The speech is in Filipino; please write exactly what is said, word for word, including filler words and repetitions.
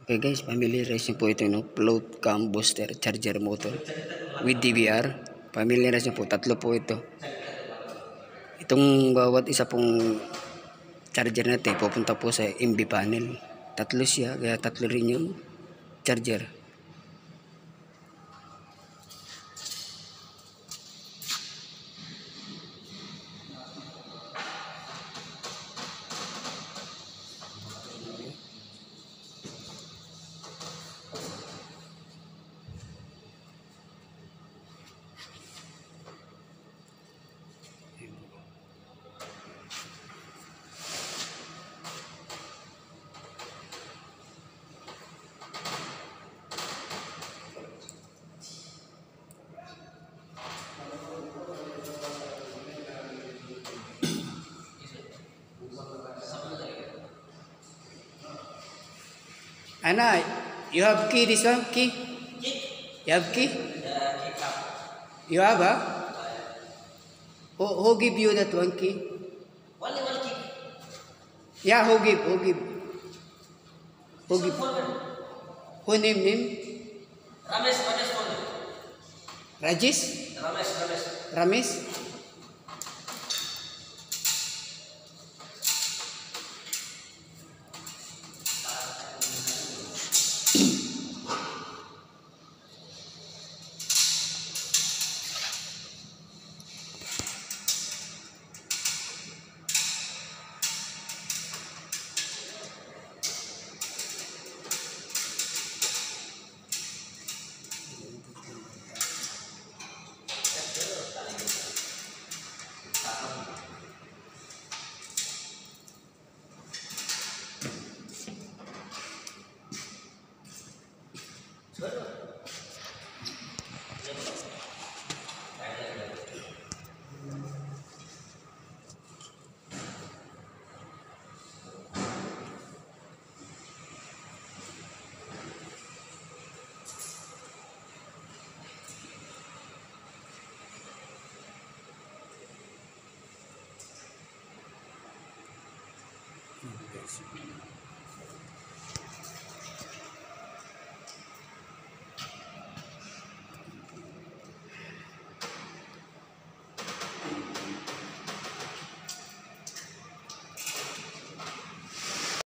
Okay guys, familiarize niyo po ito ng float cam booster charger motor with D V R. Familiarize niyo po, tatlo po ito. Itong bawat isa pong charger natin pupunta po sa M B panel. Tatlo siya, kaya tatlo rin yung charger. Anna, you have key this one? Key? You have key? You have, huh? Who, who give you that one key? Only one key. Yeah, who give? Who give? Who give? Who name him? Ramesh, Ramesh phone. Rajesh? Ramesh, Ramesh. Ramesh? Sure.